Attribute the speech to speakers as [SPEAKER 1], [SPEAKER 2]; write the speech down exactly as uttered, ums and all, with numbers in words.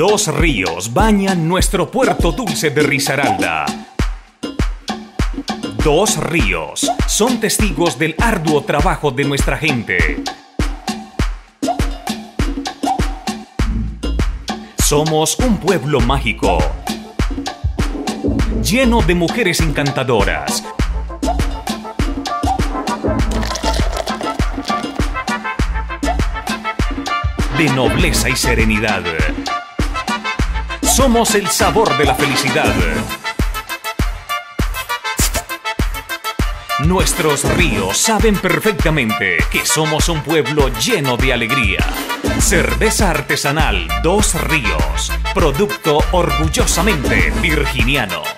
[SPEAKER 1] Dos ríos bañan nuestro puerto dulce de Risaralda. Dos ríos son testigos del arduo trabajo de nuestra gente. Somos un pueblo mágico, lleno de mujeres encantadoras, de nobleza y serenidad. Somos el sabor de la felicidad. Nuestros ríos saben perfectamente que somos un pueblo lleno de alegría. Cerveza artesanal Dos Ríos, producto orgullosamente virginiano.